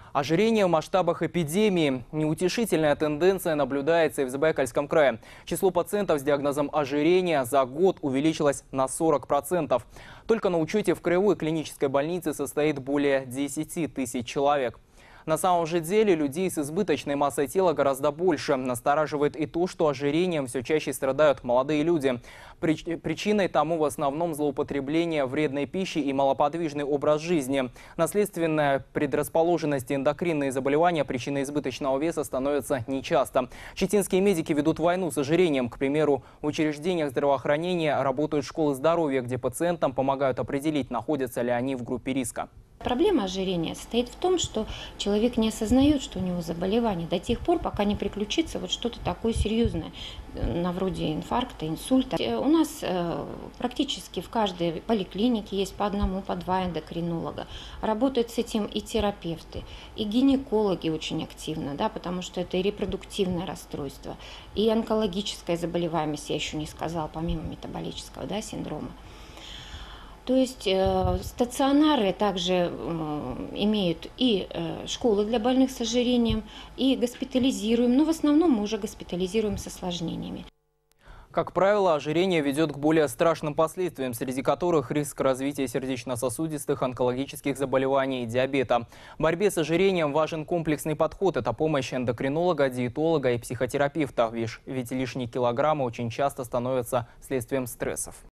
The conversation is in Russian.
Ожирение в масштабах эпидемии. Неутешительная тенденция наблюдается и в Забайкальском крае. Число пациентов с диагнозом ожирения за год увеличилось на 40%. Только на учете в краевой клинической больнице состоит более 10 тысяч человек. На самом же деле людей с избыточной массой тела гораздо больше. Настораживает и то, что ожирением все чаще страдают молодые люди. Причиной тому в основном злоупотребление вредной пищи и малоподвижный образ жизни. Наследственная предрасположенность и эндокринные заболевания причиной избыточного веса становятся нечасто. Читинские медики ведут войну с ожирением. К примеру, в учреждениях здравоохранения работают школы здоровья, где пациентам помогают определить, находятся ли они в группе риска. Проблема ожирения состоит в том, что человек не осознает, что у него заболевание до тех пор, пока не приключится вот что-то такое серьезное, на вроде инфаркта, инсульта. У нас практически в каждой поликлинике есть по одному, по два эндокринолога. Работают с этим и терапевты, и гинекологи очень активно, да, потому что это и репродуктивное расстройство, и онкологическая заболеваемость, я еще не сказала, помимо метаболического, да, синдрома. То есть стационары также имеют и школы для больных с ожирением, и госпитализируем, но в основном мы уже госпитализируем с осложнениями. Как правило, ожирение ведет к более страшным последствиям, среди которых риск развития сердечно-сосудистых, онкологических заболеваний и диабета. В борьбе с ожирением важен комплексный подход. Это помощь эндокринолога, диетолога и психотерапевта. Ведь лишние килограммы очень часто становятся следствием стрессов.